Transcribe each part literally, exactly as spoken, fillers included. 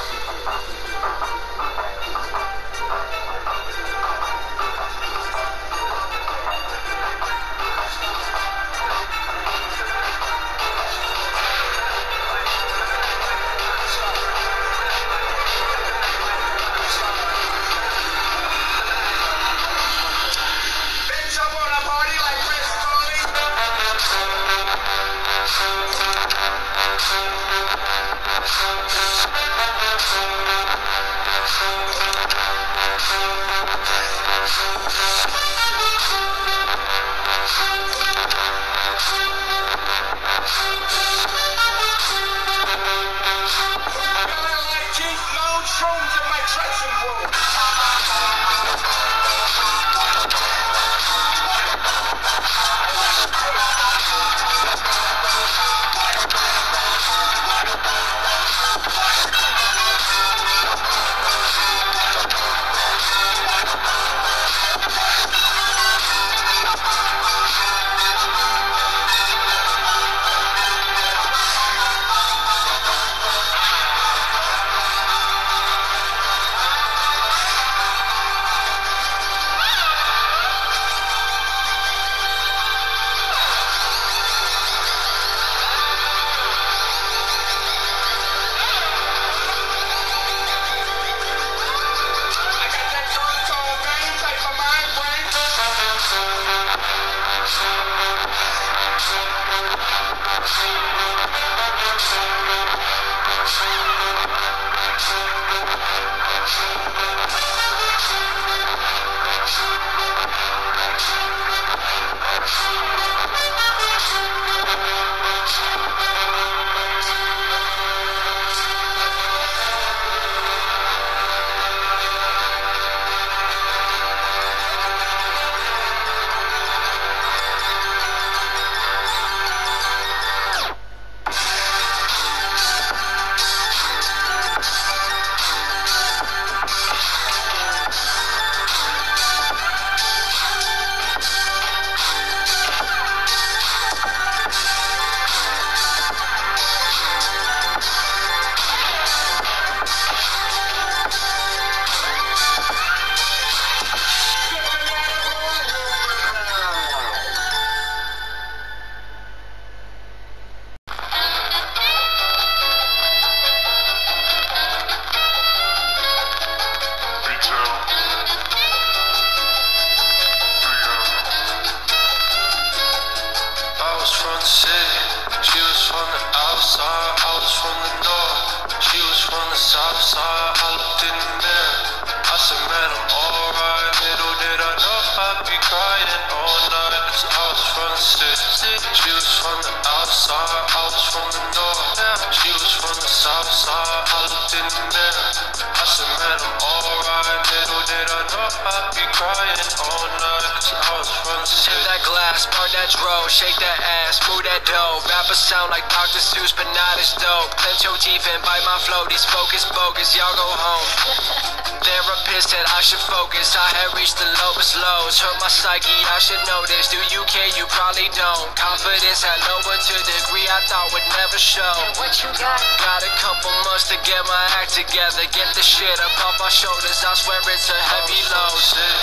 Shake that ass, move that dough. Rappers sound like Doctor Seuss, but not as dope. Clench your teeth and bite my flow. These focus bogus, y'all go home. Therapist said I should focus. I had reached the lowest lows. Hurt my psyche, I should know this. Do you care? You probably don't. Confidence had lowered to a degree I thought would never show. What you got? Got a couple months to get my act together. Get the shit up off my shoulders. I swear it's a heavy load.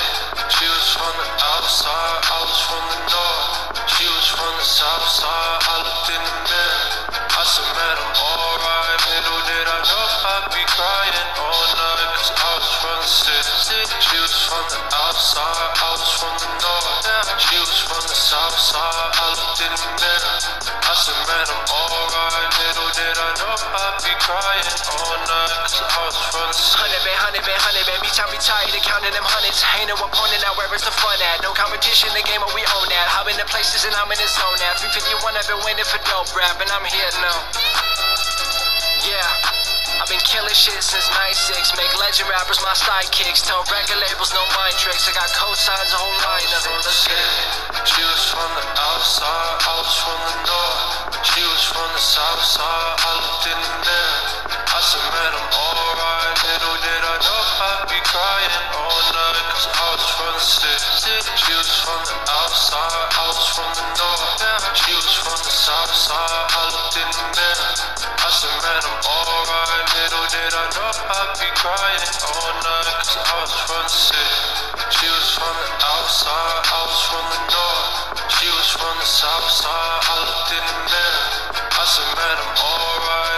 She was from the outside, I was from the north. She was from the south side, I looked in the mirror. I said, man, I'm alright. Little did I know I'd be crying all night, cause I was from the city. She was from the outside, I was from the north. She was from the south side, I looked in the mirror. I said, man, I'm alright. Little did I know I'd be crying all night, cause I was from the city. Hundred been, hundred been, hundred been. Me time retired and counting them hundreds. Ain't no one pointing out where it's the fun at. No competition, the game, but we own that. I've been to places and I'm in the zone now. three fifty-one, I've been waiting for dope rap, and I'm here now. Yeah, I've been killing shit since ninety-six. Make legend rappers my sidekicks. Tell record labels no mind tricks. I got cosigns, a whole line of it. Let's get it. She was from the outside, I was from the north. She was from the south side, I looked in the mirror. I said, man, I'm alright. Little did I know I'd be crying all night, cause I was from the city. She was from the outside, I was from the north. She was from the south side, I looked in the mirror. I said, man, I'm alright. Little did I know I'd be crying all night, cause I was from the city. She was from the outside, I was from the north. She was from the south side, I looked in the mirror, I said, man, I'm alright.